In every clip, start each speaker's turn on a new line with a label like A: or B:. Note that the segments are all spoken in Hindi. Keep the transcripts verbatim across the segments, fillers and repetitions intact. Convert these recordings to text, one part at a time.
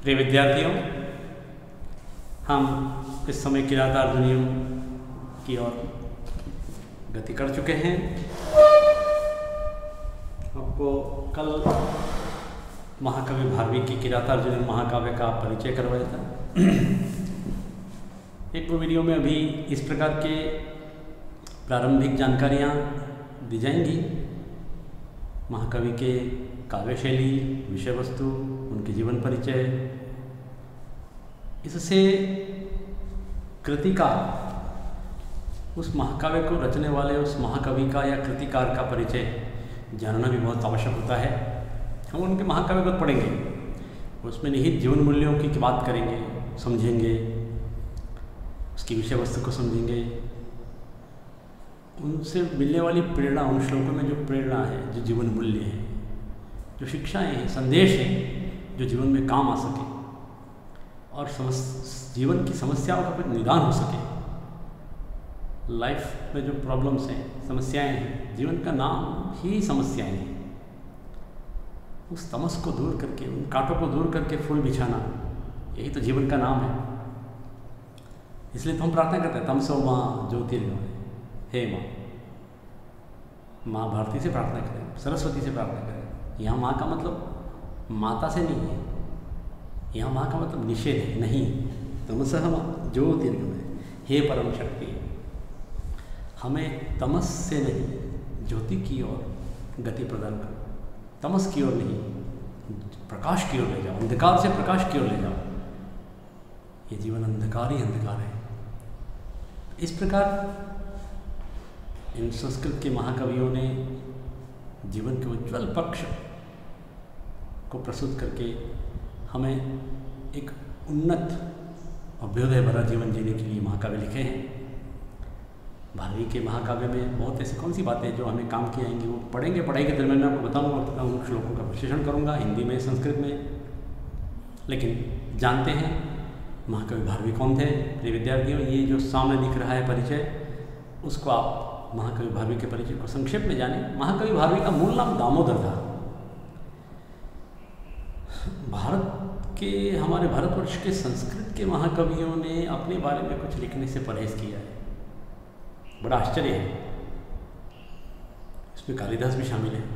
A: प्रिय विद्यार्थियों, हम इस समय किरातार्जुनीय की ओर गति कर चुके हैं। आपको कल महाकवि भारवी की किरातार्जुनीय महाकाव्य का परिचय करवाया था। एक दो वीडियो में अभी इस प्रकार के प्रारंभिक जानकारियाँ दी जाएंगी। महाकवि के काव्य शैली, विषय वस्तु, उनके जीवन परिचय, इससे कृतिकार, उस महाकाव्य को रचने वाले उस महाकवि का या कृतिकार का परिचय जानना भी बहुत आवश्यक होता है। हम उनके महाकाव्य को पढ़ेंगे, उसमें निहित जीवन मूल्यों की बात करेंगे, समझेंगे, उसकी विषय वस्तु को समझेंगे, उनसे मिलने वाली प्रेरणा, उन श्लोकों में जो प्रेरणा है, जो जीवन मूल्य है, जो शिक्षाएं हैं, संदेश हैं, जो जीवन में काम आ सके और जीवन की समस्याओं का कुछ निदान हो सके। लाइफ में जो प्रॉब्लम्स हैं, समस्याएं हैं, जीवन का नाम ही समस्याएं हैं। उस तमस को दूर करके, उन कांटों को दूर करके फूल बिछाना, यही तो जीवन का नाम है। इसलिए तो हम प्रार्थना करते हैं, तमसो माँ ज्योतिर्गमय, हे माँ। माँ भारती से प्रार्थना करें, सरस्वती से प्रार्थना करें। यहाँ माँ का मतलब माता से नहीं है, यहाँ माँ का मतलब निषेध है, नहीं। तमसः माँ ज्योतिर्गमय, हे परम शक्ति, हमें तमस से नहीं ज्योति की ओर गति प्रदान करो। तमस की ओर नहीं, प्रकाश की ओर ले जाओ, अंधकार से प्रकाश की ओर ले जाओ। ये जीवन अंधकार ही अंधकार है। इस प्रकार इन संस्कृत के महाकवियों ने जीवन के उज्ज्वल पक्ष को प्रस्तुत करके हमें एक उन्नत अभ्युदय भरा जीवन जीने के लिए महाकाव्य लिखे हैं। भारवी के महाकाव्य में बहुत ऐसी कौन सी बातें जो हमें काम की आएंगी, वो पढ़ेंगे। पढ़ाई के दरमियान मैं आपको बताऊंगा, उन श्लोकों का विश्लेषण करूंगा हिंदी में, संस्कृत में। लेकिन जानते हैं महाकवि भारवी कौन थे। प्रिय विद्यार्थियों, ये जो सामने दिख रहा है परिचय, उसको आप महाकवि भारवी के परिचय को संक्षेप में जानें। महाकवि भारवी का मूल नाम दामोदर था। भारत के, हमारे भारतवर्ष के संस्कृत के महाकवियों ने अपने बारे में कुछ लिखने से परहेज किया है। बड़ा आश्चर्य है। इसमें कालिदास भी शामिल है।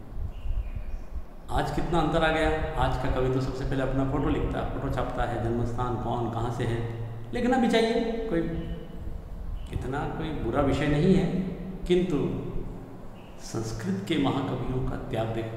A: आज कितना अंतर आ गया। आज का कवि तो सबसे पहले अपना फोटो लिखता है, फोटो छापता है, जन्म स्थान कौन कहाँ से है। लिखना भी चाहिए, कोई इतना कोई बुरा विषय नहीं है, किंतु संस्कृत के महाकवियों का त्याग देखो।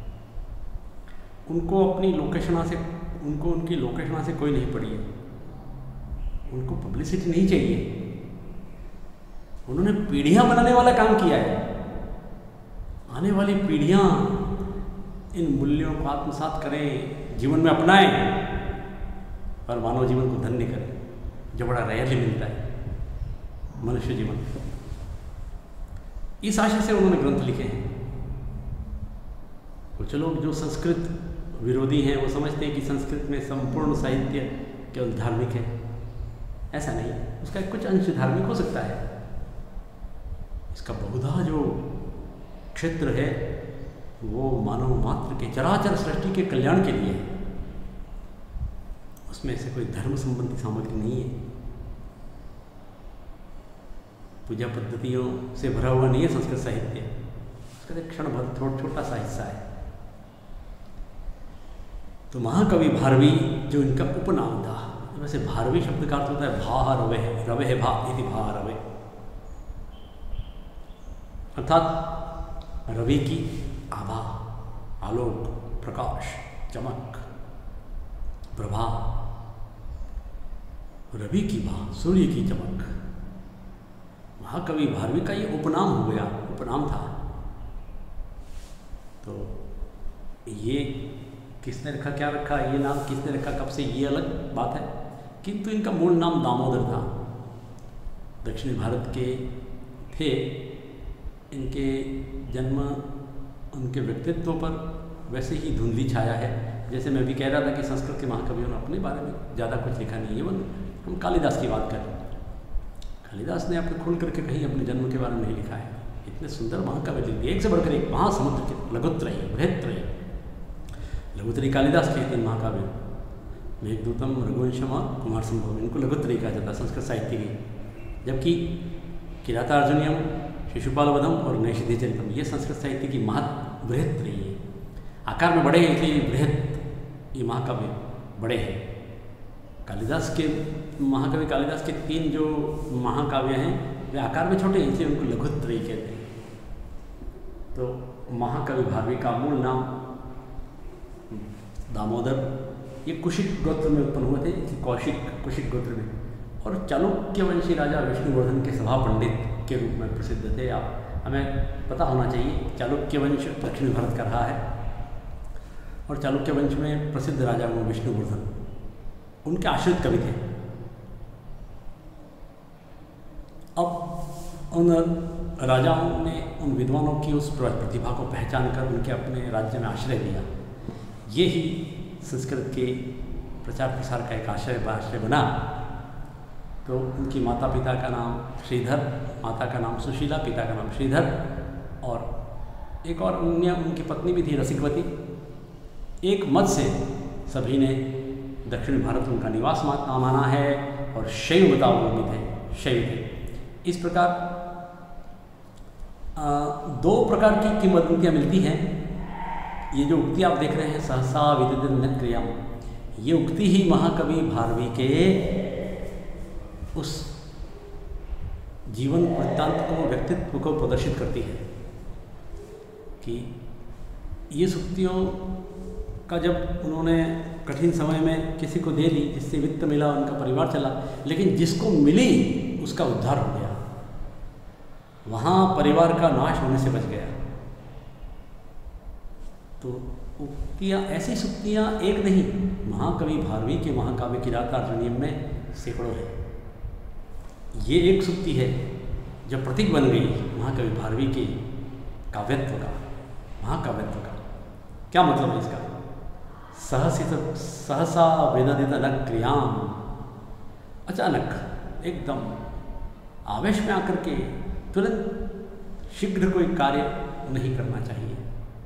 A: उनको अपनी लोकेशना से, उनको उनकी लोकेशना से कोई नहीं पड़ी है। उनको पब्लिसिटी नहीं चाहिए। उन्होंने पीढ़ियां बनाने वाला काम किया है। आने वाली पीढ़ियां इन मूल्यों को आत्मसात करें, जीवन में अपनाएं और मानव जीवन को धन्य करें, जो बड़ा रेयरली मिलता है मनुष्य जीवन। इस आशय से उन्होंने ग्रंथ लिखे हैं। कुछ लोग जो संस्कृत विरोधी हैं, वो समझते हैं कि संस्कृत में संपूर्ण साहित्य केवल धार्मिक है। ऐसा नहीं, उसका कुछ अंश धार्मिक हो सकता है। इसका बहुधा जो क्षेत्र है वो मानव मात्र के, चराचर सृष्टि के कल्याण के लिए है। उसमें से कोई धर्म संबंधी सामग्री नहीं है। पूजा पद्धतियों से भरा हुआ नहीं है संस्कृत साहित्य। उसका एक क्षण भर थोड़ा छोटा सा हिस्सा है। तो महाकवि भारवी जो इनका उपनाम था, वैसे भारवी शब्द का अर्थ होता है भा रवे, रवे भा इति भा रवे, अर्थात रवि की आभा, आलोक, प्रकाश, चमक, प्रभा। रवि की भा, सूर्य की चमक। महाकवि भारवी का ये उपनाम हो गया, उपनाम था। तो ये किसने रखा, क्या रखा, ये नाम किसने रखा, कब से, ये अलग बात है। किंतु इनका मूल नाम दामोदर था। दक्षिणी भारत के थे। इनके जन्म, उनके व्यक्तित्व पर वैसे ही धुंधली छाया है। जैसे मैं भी कह रहा था कि संस्कृत के महाकवियों ने अपने बारे में ज़्यादा कुछ लिखा नहीं है। वो हम कालिदास की बात कर रहे हैं। कालिदास ने अपने खुल करके कहीं अपने जन्म के बारे में नहीं लिखा है। इतने सुंदर महाकाव्य लिख दिए, एक से बढ़कर एक, महासमुद्र के लघुत्रयी, बृहत्त्रयी। लघुत्रयी कालिदास के तीन महाकाव्य, मेघदूतम, रघुवंशम और कुमार संभवम, इनको लघुत्रयी कहा जाता है संस्कृत साहित्य की। जबकि किरातार्जुनीयम, शिशुपाल वधम और नैषधीय चरितम ये संस्कृत साहित्य की महत बृहत रही है। आकार में बड़े हैं इसलिए बृहत ये महाकाव्य बड़े हैं। कालिदास के महाकवि कालिदास के तीन जो महाकाव्य हैं वे आकार में छोटे हैं इसलिए उनको लघुत्रयी कहते हैं। तो महाकवि भारवी का मूल नाम दामोदर, ये कुशिक गोत्र में उत्पन्न हुए थे, कौशिक कुशिक गोत्र में, और चालुक्य वंशी राजा विष्णुवर्धन के सभा पंडित के रूप में प्रसिद्ध थे। आप हमें पता होना चाहिए चालुक्य वंश दक्षिण भारत का रहा है और चालुक्य वंश में प्रसिद्ध राजा वो विष्णुवर्धन उनके आश्रित कवि थे। अब उन राजाओं ने उन विद्वानों की उस प्रतिभा को पहचान कर उनके अपने राज्य में आश्रय दिया। ये ही संस्कृत के प्रचार प्रसार का एक आश्रय आश्रय बना। तो उनकी माता पिता का नाम श्रीधर, माता का नाम सुशीला, पिता का नाम श्रीधर, और एक और अन्य उनकी पत्नी भी थी रसिकवती। एक मत से सभी ने दक्षिण भारत उनका निवास माना है और शैव बताओ थे, शैव थे। इस प्रकार आ, दो प्रकार की किंवदंतियाँ मिलती हैं। ये जो उक्ति आप देख रहे हैं सहसा विदित न क्रियाम, ये उक्ति ही महाकवि भारवी के उस जीवन वृत्तांत को, व्यक्तित्व को प्रदर्शित करती है कि ये उक्तियों का जब उन्होंने कठिन समय में किसी को दे दी जिससे वित्त मिला, उनका परिवार चला, लेकिन जिसको मिली उसका उद्धार हो गया, वहाँ परिवार का नाश होने से बच गया। तो उक्तियाँ, ऐसी सुक्तियाँ एक नहीं, महाकवि भारवी के महाकाव्य किरातार्जुनीयम में सैकड़ों है। ये एक सुक्ति है जो प्रतीक बन गई महाकवि भारवी के काव्यत्व का, महाकाव्यत्व का। क्या मतलब है इसका? सहसित सहसा वेदनित न क्रियाम, अचानक एकदम आवेश में आकर के तुरंत शीघ्र कोई कार्य नहीं करना चाहिए।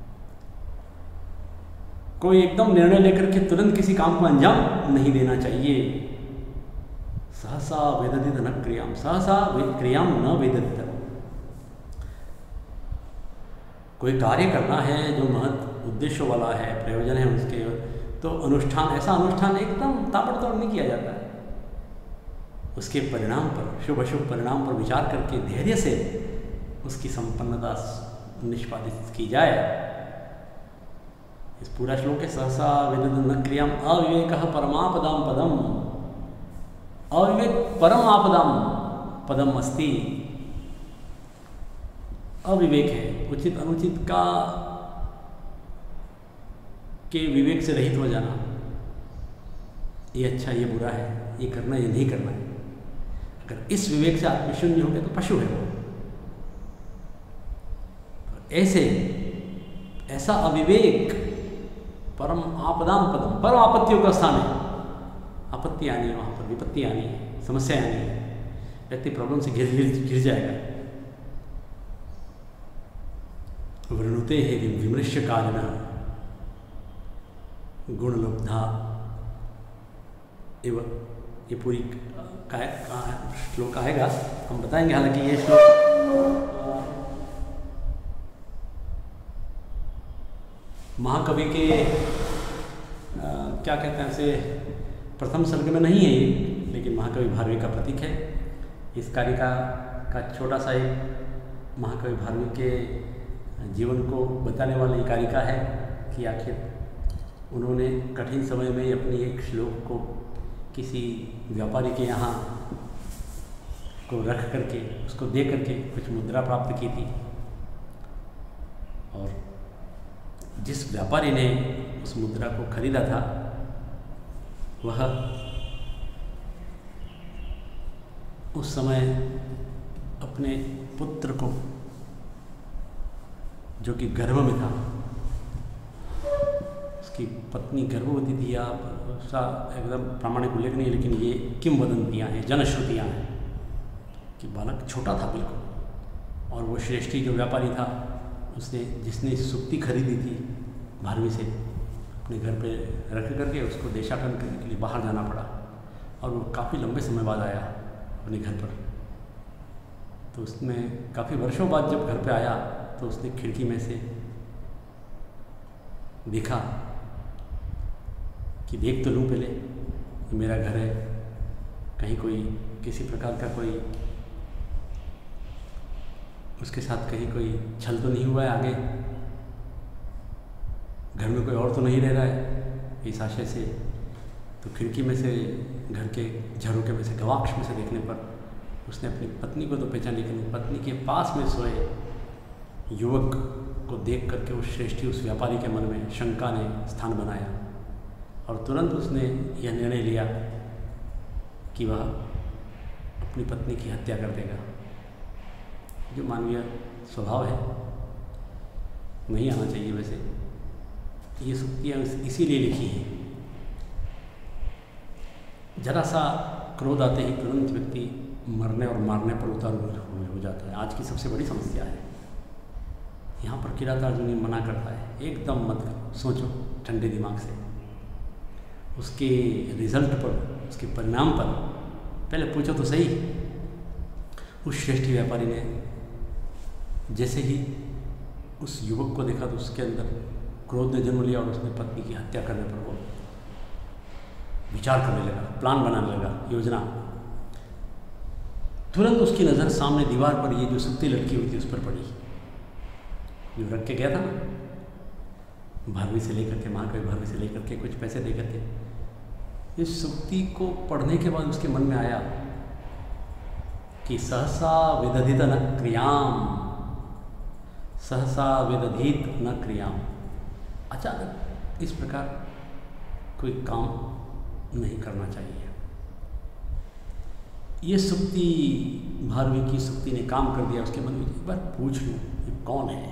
A: कोई एकदम निर्णय लेकर के तुरंत किसी काम को अंजाम नहीं देना चाहिए। सहसा वेदनित न क्रियाम, सहसा क्रियाम न वेदनित। कोई कार्य करना है जो महत् उद्देश्य वाला है, प्रयोजन है उसके, तो अनुष्ठान, ऐसा अनुष्ठान एकदम ताबड़तोड़ नहीं किया जाता है। उसके परिणाम पर, शुभ अशुभ परिणाम पर विचार करके धैर्य से उसकी संपन्नता निष्पादित की जाए। इस पूरा श्लोक है सहसा वेदनित न क्रियाम अविवेक परमापदाम पदम, अविवेक परम आपदाम पदम अस्ति। अविवेक है उचित अनुचित का के विवेक से रहित हो जाना, ये अच्छा ये बुरा है, ये करना ये नहीं करना है। अगर इस विवेक से आत्मशून्य हो गए तो पशु है वो। तो ऐसे ऐसा अविवेक परम आपदाम पदम, परम आपत्तियों का स्थान है। आपत्ति आनी है, वहाँ पर विपत्ति आनी है, समस्या आनी है, व्यक्ति प्रॉब्लम से घिर घिर घिर जाएगा। वृणुते है विमृश्य कालिना गुणलब्धा एवं, ये पूरी का, का श्लोक आएगा, हम बताएंगे। हालांकि ये श्लोक महाकवि के आ, क्या कहते हैं उसे, प्रथम सर्ग में नहीं है ये, लेकिन महाकवि भारवी का प्रतीक है। इस कारिका का छोटा सा एक महाकवि भारवी के जीवन को बताने वाली कारिका है कि आखिर उन्होंने कठिन समय में अपनी एक श्लोक को किसी व्यापारी के यहाँ को रख करके, उसको दे करके कुछ मुद्रा प्राप्त की थी, और जिस व्यापारी ने उस मुद्रा को खरीदा था वह उस समय अपने पुत्र को, जो कि गर्भ में था, उसकी पत्नी गर्भवती थी, या उसका एकदम प्रामाणिक उल्लेख नहीं है, लेकिन ये किंवदंतियाँ हैं, जनश्रुतियाँ हैं कि बालक छोटा था बिल्कुल, और वो श्रेष्ठी जो व्यापारी था उसने, जिसने सुक्ति खरीदी थी भारवी से, अपने घर पे रख करके उसको देशाटन करने के लिए बाहर जाना पड़ा, और वो काफ़ी लंबे समय बाद आया अपने घर पर। तो उसमें काफ़ी वर्षों बाद जब घर पे आया तो उसने खिड़की में से देखा कि देख तो लूँ पहले, कि मेरा घर है, कहीं कोई किसी प्रकार का कोई उसके साथ कहीं कोई छल तो नहीं हुआ है, आगे घर में कोई और तो नहीं रह रहा है, इस आशय से। तो खिड़की में से, घर के झरोके में से, गवाक्ष में से देखने पर उसने अपनी पत्नी को तो पहचान, लेकिन पत्नी के पास में सोए युवक को देख करके उस श्रेष्ठी, उस व्यापारी के मन में शंका ने स्थान बनाया, और तुरंत उसने यह निर्णय लिया कि वह अपनी पत्नी की हत्या कर देगा। जो मानवीय स्वभाव है, नहीं आना चाहिए वैसे, ये सूक्तियाँ इसीलिए लिखी हैं। जरा सा क्रोध आते ही तुरंत व्यक्ति मरने और मारने पर उतारू हो जाता है। आज की सबसे बड़ी समस्या है। यहाँ पर किराता अर्जुनी मना करता है, एकदम मत करो, सोचो ठंडे दिमाग से, उसके रिजल्ट पर, उसके परिणाम पर पहले पूछो तो सही। उस श्रेष्ठी व्यापारी ने जैसे ही उस युवक को देखा तो उसके अंदर क्रोध ने जन्म लिया, और उसने पत्नी की हत्या करने पर वो विचार करने लगा, प्लान बनाने लगा, योजना। तुरंत उसकी नज़र सामने दीवार पर ये जो सुक्ति लटकी हुई थी उस पर पड़ी, जो रख के गया था ना भारवी से लेकर के, महाकवि भारवी से लेकर के कुछ पैसे दे करके। इस सुक्ति को पढ़ने के बाद उसके मन में आया कि सहसा विदधित न क्रियाम, सहसा विदधित न क्रियाम। अचानक इस प्रकार कोई काम नहीं करना चाहिए। ये सुक्ति, भारवी की सुक्ति ने काम कर दिया उसके मन में। एक बार पूछ लूँ ये कौन है।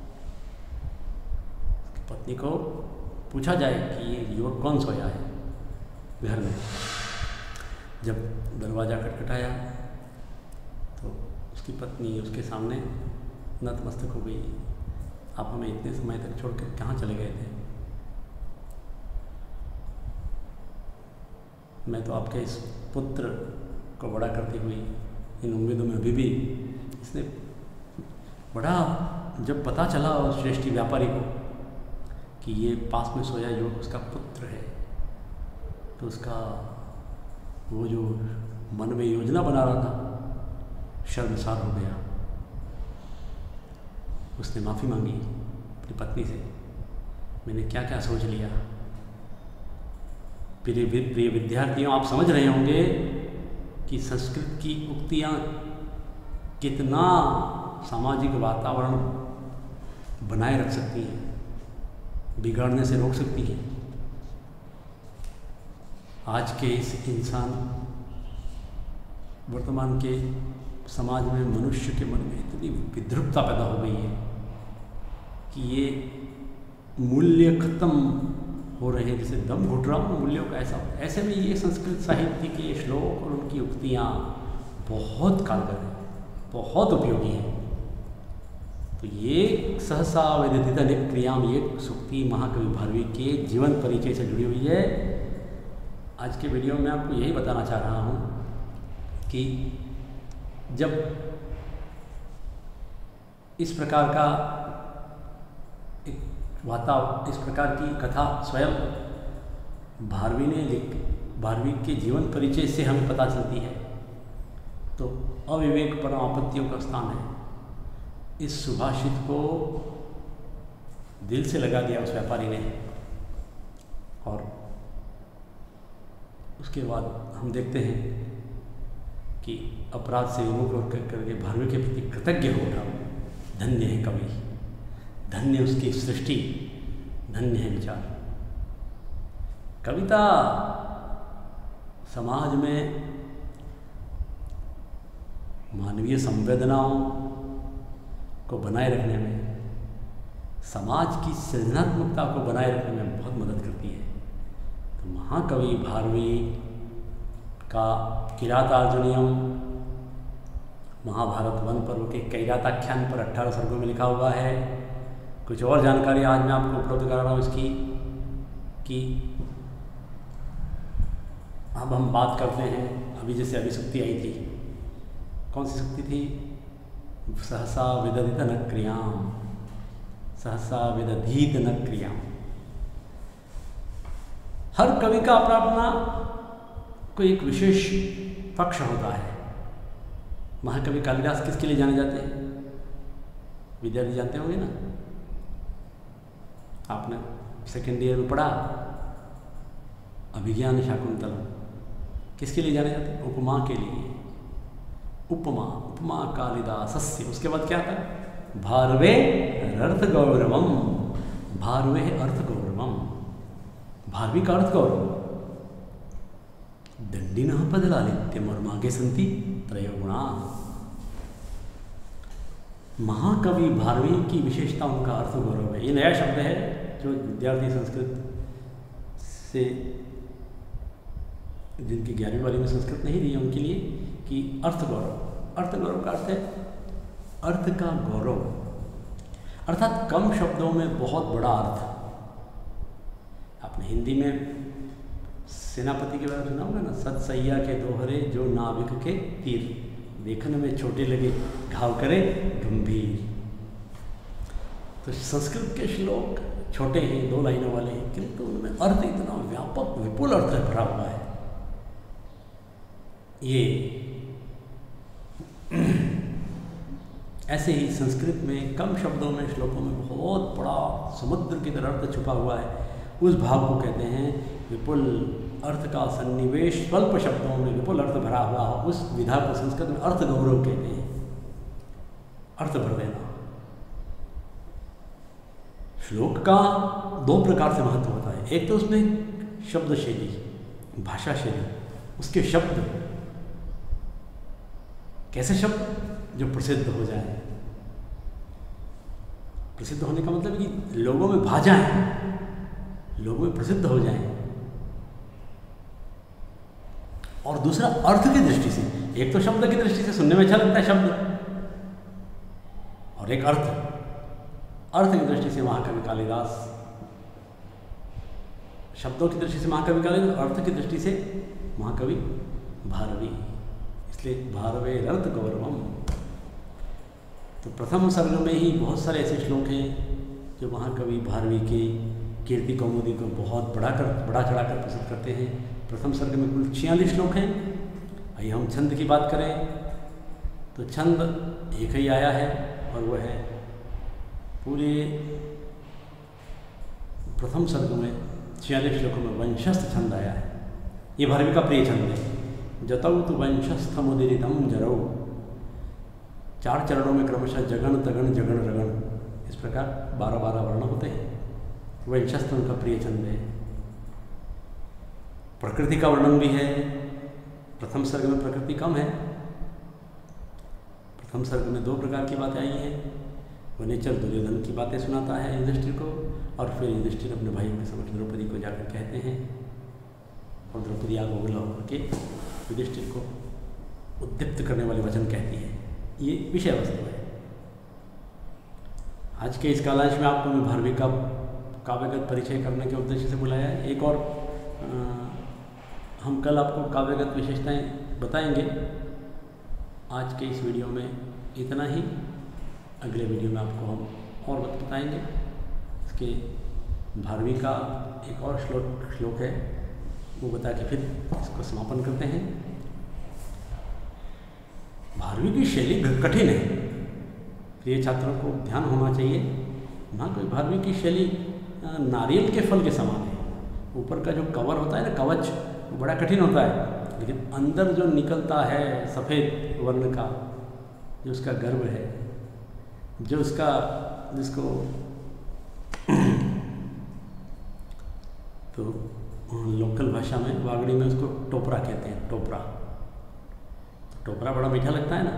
A: पत्नी को पूछा जाए कि ये युवक कौन सोया है घर में। जब दरवाज़ा खटखटाया तो उसकी पत्नी उसके सामने नतमस्तक हो गई। आप हमें इतने समय तक छोड़कर कहाँ चले गए थे? मैं तो आपके इस पुत्र को बड़ा करती हुई इन उम्मीदों में अभी भी, इसने बड़ा, जब पता चला उस श्रेष्ठी व्यापारी को कि ये पास में सोया युवक उसका पुत्र है, तो उसका वो जो मन में योजना बना रहा था शर्मसार हो गया। उसने माफ़ी मांगी अपनी पत्नी से, मैंने क्या क्या सोच लिया। प्रिय प्रिय विद्यार्थियों, आप समझ रहे होंगे कि संस्कृत की उक्तियाँ कितना सामाजिक वातावरण बनाए रख सकती हैं, बिगाड़ने से रोक सकती हैं। आज के इस इंसान, वर्तमान के समाज में मनुष्य के मन में इतनी विद्रुपता पैदा हो गई है कि ये मूल्य खत्म हो रहे हैं, जैसे दम घुट रहा हूँ मूल्यों का। ऐसा ऐसे में ये संस्कृत साहित्य के श्लोक और उनकी उक्तियाँ बहुत कारगर हैं, बहुत उपयोगी हैं। तो ये सहसा विदधित क्रियाम, ये सुक्ति महाकवि भारवी के जीवन परिचय से जुड़ी हुई है। आज के वीडियो में आपको यही बताना चाह रहा हूँ कि जब इस प्रकार का एक वातावरण, इस प्रकार की कथा स्वयं भारवी ने लिख, भारवी के जीवन परिचय से हमें पता चलती है, तो अविवेक परम आपत्तियों का स्थान है। इस सुभाषित को दिल से लगा दिया उस व्यापारी ने, और उसके बाद हम देखते हैं कि अपराध से विमुख होकर करके भारवी के प्रति कृतज्ञ हो उठा। धन्य है कवि, धन्य उसकी सृष्टि, धन्य है विचार। कविता समाज में मानवीय संवेदनाओं को बनाए रखने में, समाज की सृजनात्मकता को बनाए रखने में बहुत मदद करती है। तो महाकवि भारवी का किरातार्जुनीयम महाभारत वन पर्व के कैराताख्यान पर अट्ठारह सर्गों में लिखा हुआ है। कुछ और जानकारी आज मैं आपको उपलब्ध करा रहा हूँ इसकी। कि अब हम बात करते हैं, अभी जैसे अभी सुक्ति आई थी, कौन सी सुक्ति थी? सहसा विदधित न क्रियाम, सहसा विदधीत न क्रियाम। हर कवि का अपना अपना कोई एक विशेष पक्ष होता है। महाकवि कालिदास किसके लिए जाने जाते हैं? विद्यार्थी जानते होंगे ना, आपने सेकेंड ईयर में पढ़ा, अभिज्ञान शाकुंतलम किसके लिए जाने जाते हैं? उपमा के लिए। उपमा, उपमा कालिदासस्य। उसके बाद क्या था? भारवे अर्थ गौरवम, भारवे अर्थ गौरवम, भारवी का अर्थ गौरव। दंडिनः पदलालित्यम और मागे संति त्रयो गुणा। महाकवि भारवी की विशेषता उनका अर्थ गौरव है। ये नया शब्द है जो विद्यार्थी संस्कृत से, जिनकी ग्यारहवीं वाली में संस्कृत नहीं दी है उनके लिए, कि अर्थ गौरव। अर्थ गौरव का अर्थ है अर्थ का गौरव, अर्थात कम शब्दों में बहुत बड़ा अर्थ। आपने हिंदी में सेनापति के बारे में सुना होगा ना, सतसैया के दोहरे जो नाविक के तीर, देखने में छोटे लगे घाव करे गंभीर। तो संस्कृत के श्लोक छोटे हैं, दो लाइनों वाले हैं, किंतु उनमें अर्थ इतना व्यापक विपुल अर्थ भरा हुआ है। ये ऐसे ही संस्कृत में कम शब्दों में, श्लोकों में बहुत बड़ा समुद्र की तरह अर्थ छुपा हुआ है। उस भाव को कहते हैं विपुल अर्थ का सन्निवेश, स्वल्प शब्दों में विपुल अर्थ भरा हुआ हो, उस विधा को संस्कृत में अर्थ गौरव कहते हैं। अर्थ भर देना। श्लोक का दो प्रकार से महत्व होता है। एक तो उसमें शब्द शैली, भाषा शैली, उसके शब्द, कैसे शब्द जो प्रसिद्ध हो जाए। प्रसिद्ध होने का मतलब कि लोगों में भा जाएं, लोगों में प्रसिद्ध हो जाएं। और दूसरा अर्थ की दृष्टि से, एक तो शब्द की दृष्टि से सुनने में अच्छा लगता है शब्द, और एक अर्थ, अर्थ की दृष्टि से महाकवि कालिदास, शब्दों की दृष्टि से महाकवि कालिदास, अर्थ की दृष्टि से महाकवि भारवी। इसलिए भारवे अर्थ गौरवम। तो प्रथम सर्ग में ही बहुत सारे ऐसे श्लोक हैं जो महाकवि भारवी के कीर्ति कौमुदी को बहुत बड़ा कर बड़ा चढ़ा कर प्रस्तुत करते हैं। प्रथम सर्ग में कुल छियालीस श्लोक हैं। आइए हम छंद की बात करें तो छंद एक ही आया है, और वह है पूरे प्रथम सर्ग में छियालीस श्लोकों में वंशस्थ छंद आया है। ये भारवी का प्रिय छंद है। जतौ तु वंशस्थमुदीरितम जरौ, चार चरणों में क्रमशः जगन तगन जगन रगन, इस प्रकार बारह बारह वर्ण होते हैं। वंशस्थ उनका प्रिय छंद है। प्रकृति का वर्णन भी है। प्रथम सर्ग में प्रकृति कम है। प्रथम सर्ग में दो प्रकार की बातें आई हैं। वनेचर दुर्योधन की बातें सुनाता है युधिष्ठिर को, और फिर युधिष्ठिर अपने भाइयों के समक्ष द्रौपदी को जाकर कहते हैं, और द्रौपदी आग उगला होकर के युधिष्ठिर को उद्दीप्त करने वाले वचन कहती है। ये विषय वस्तु है। आज के इस कालांश में आपको मैं भारवी का काव्यगत परिचय करने के उद्देश्य से बुलाया है। एक और आ, हम कल आपको काव्यगत विशेषताएं बताएंगे। आज के इस वीडियो में इतना ही। अगले वीडियो में आपको हम और बताएंगे। इसके भारवी का एक और श्लोक श्लोक है, वो बता के फिर इसको समापन करते हैं। भारवी की शैली कठिन है, प्रिय छात्रों को ध्यान होना चाहिए। ना कोई भारवी की शैली नारियल के फल के समान है। ऊपर का जो कवर होता है ना, कवच, वो बड़ा कठिन होता है, लेकिन अंदर जो निकलता है सफ़ेद वर्ण का, जो उसका गर्व है, जो उसका जिसको तो लोकल भाषा में, वागड़ी में उसको टोपरा कहते हैं। टोपरा, तो टोपरा बड़ा मीठा लगता है ना,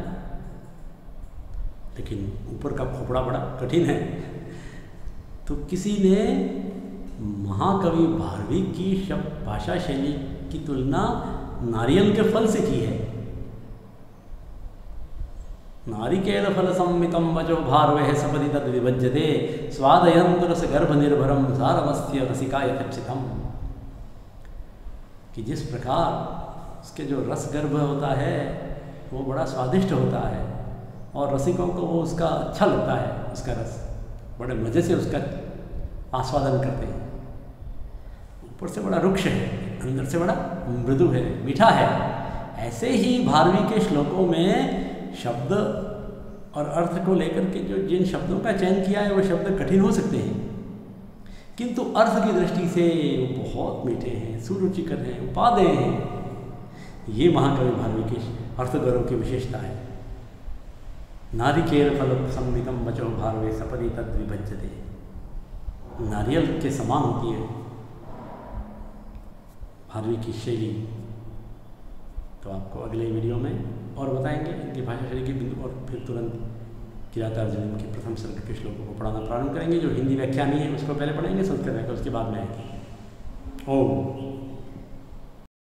A: लेकिन ऊपर का खोपड़ा बड़ा कठिन है। तो किसी ने महाकवि भारवी की शब्द भाषा शैली की तुलना नारियल के फल से की है। नारिकेल फल सम्मितम वचो भारवे सपदि तद विभज्यते स्वादयंत रस गर्भ निर्भरम सारमस्य रसिका यथेप्सितम। कि जिस प्रकार उसके जो रस गर्भ होता है वो बड़ा स्वादिष्ट होता है और रसिकों को वो उसका अच्छा लगता है, उसका रस बड़े मज़े से उसका आस्वादन करते हैं। ऊपर से बड़ा रुक्ष है, अंदर से बड़ा मृदु है, मीठा है। ऐसे ही भारवी के श्लोकों में शब्द और अर्थ को लेकर के जो जिन शब्दों का चयन किया है वो शब्द कठिन हो सकते हैं, किंतु अर्थ की दृष्टि से वो बहुत मीठे हैं, सुरुचिकर हैं, उपादेय हैं। ये महाकवि भारवी के अर्थ गौरव की विशेषता है। नारिकेल फल संवितम बचो भारवे सपदी तद विभज्यते। नारियल के समान होती है भारवी की शैली। तो आपको अगले वीडियो में और बताएंगे इनकी भाषा शैली के बिंदु, और फिर तुरंत किरातार्जुनीय के प्रथम सर्ग के श्लोकों को पढ़ाना प्रारंभ करेंगे। जो हिंदी व्याख्यानी है उसको पहले पढ़ेंगे, संस्कृत व्याख्या उसके बाद में आएगी। ओम।